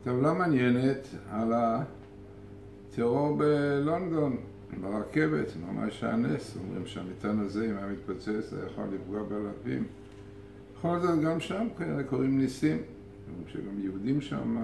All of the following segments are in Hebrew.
טבלה מעניינת על הטרור בלונדון, ברכבת, ממש היה נס. אומרים שהמטען הזה, אם היה מתפוצץ, היה יכול לפגוע באלפים. בכל זאת, גם שם כנראה קוראים ניסים. אומרים שגם יהודים שם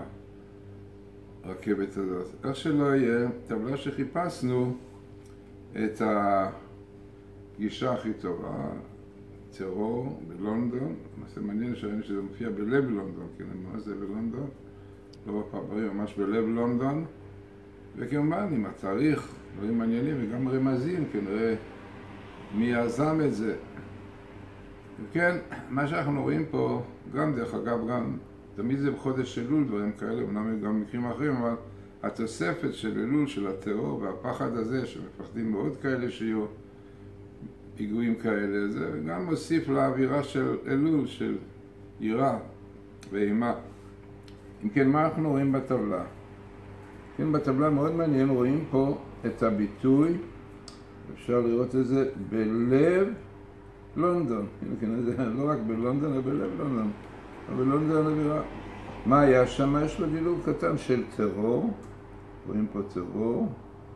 ברכבת הזאת. איך שלא יהיה, טבלה שחיפשנו את הגישה הכי טובה, טרור בלונדון. זה מעניין שראינו שזה מופיע בלב לונדון, כן, מה זה בלונדון? לא בפרברים, ממש בלב לונדון. וכמובן, עם התאריך, דברים מעניינים וגם רמזים, כנראה מי יזם את זה. וכן, מה שאנחנו רואים פה, גם דרך אגב, גם תמיד זה בחודש אלול, דברים כאלה, אומנם גם מקרים אחרים, אבל התוספת של אלול, של הטרור והפחד הזה, שמפחדים מאוד כאלה שיהיו פיגועים כאלה, זה גם מוסיף לאווירה של אלול, של יראה ואימה. אם כן, מה אנחנו רואים בטבלה? כן, בטבלה מאוד מעניין, רואים פה את הביטוי, אפשר לראות את זה בלב לונדון. כן, זה לא רק בלונדון, אלא בלב לונדון. אבל בלונדון הבירה. מה היה שם? יש לו דילוג קטן של טרור. רואים פה טרור.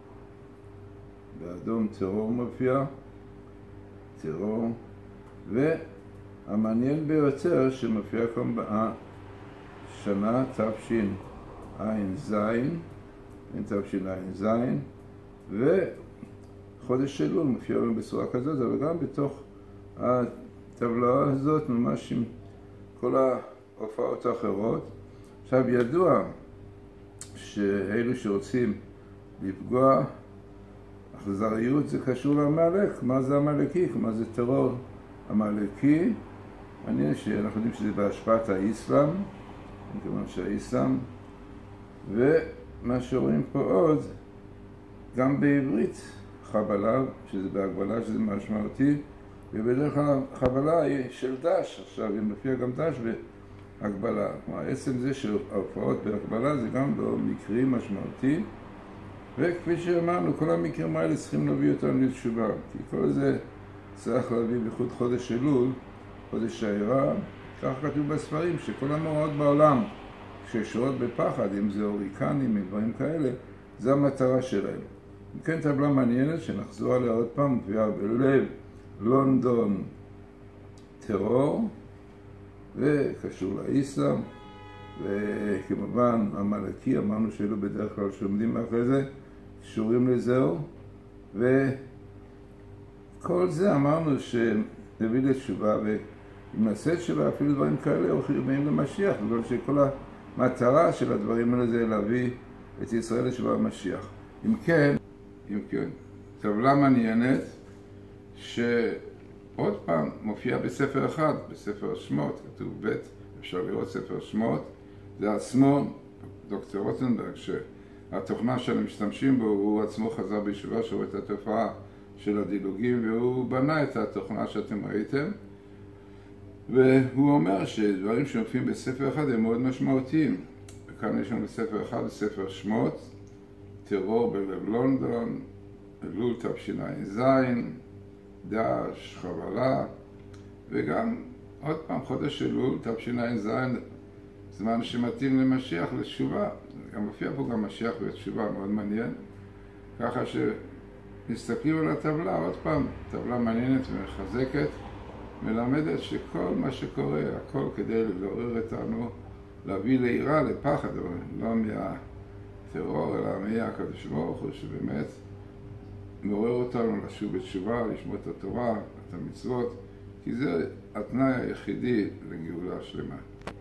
באדום טרור מופיע. טרור. והמעניין ביותר שמופיע כאן בשנה תשע"ז, תשע"ז, וחודש אלול מופיע בצורה כזאת, אבל גם בתוך הטבלה הזאת, ממש עם כל ההופעות האחרות. עכשיו, ידוע שאלו שרוצים לפגוע, אכזריות זה קשור לעמלק. מה זה עמלקי? מה זה טרור עמלקי? מעניין שאנחנו יודעים שזה בהשפעת האסלאם, כיוון שהאסלאם, ומה שרואים פה עוד, גם בעברית, חבלה, שזה בהגבלה, שזה משמעותי, ובדרך כלל חבלה היא של דש. עכשיו, היא מופיע גם דש בהגבלה. כלומר, עצם זה שההופעות בהגבלה זה גם לא מקרי משמעותי, וכפי שאמרנו, כל המקרים האלה צריכים להביא אותנו לתשובה, כי כל זה צריך להביא בייחוד חודש אלול, חודש העירה. כך כתוב בספרים שכל המאורעות בעולם שקשורות בפחד, אם זה הוריקנים, דברים כאלה, זה המטרה שלהם. כן, טבלה מעניינת שנחזור עליה עוד פעם, מופיעה בלב לונדון טרור, וקשור לאסלאם, וכמובן המלאקי, אמרנו שאלו בדרך כלל שעומדים מאחורי זה, קשורים לזהו, וכל זה אמרנו שנביא לתשובה, ואם נעשה תשובה אפילו דברים כאלה או חיובים למשיח, בגלל שכל המטרה של הדברים האלה זה להביא את ישראל לתשובה המשיח. אם כן, טבלה מעניינת שעוד פעם מופיע בספר אחד, בספר שמות, כתוב ב', אפשר לראות ספר שמות, זה עצמו, דוקטור רוטנברג, שהתוכנה שאנו משתמשים בו, הוא עצמו חזר בישיבה שרואה את התופעה של הדילוגים, והוא בנה את התוכנה שאתם ראיתם, והוא אומר שדברים שמופיעים בספר אחד הם מאוד משמעותיים. וכאן יש לנו ספר אחד, ספר שמות, טרור בלב לונדון, אלול תשע"ז, דש, חבלה, וגם עוד פעם חודש אלול תשע"ז, זמן שמתאים למשיח, לתשובה. גם מופיע פה גם משיח ותשובה, מאוד מעניין. ככה שנסתכלים על הטבלה, עוד פעם, טבלה מעניינת ומחזקת, מלמדת שכל מה שקורה, הכל כדי לעורר אותנו, להביא ליראה, לפחד, לא מהטרור, אלא מהקדוש ברוך הוא, שבאמת מעורר אותנו לשוב בתשובה, לשמוע את התורה, את המצוות, כי זה התנאי היחידי לגאולה שלמה.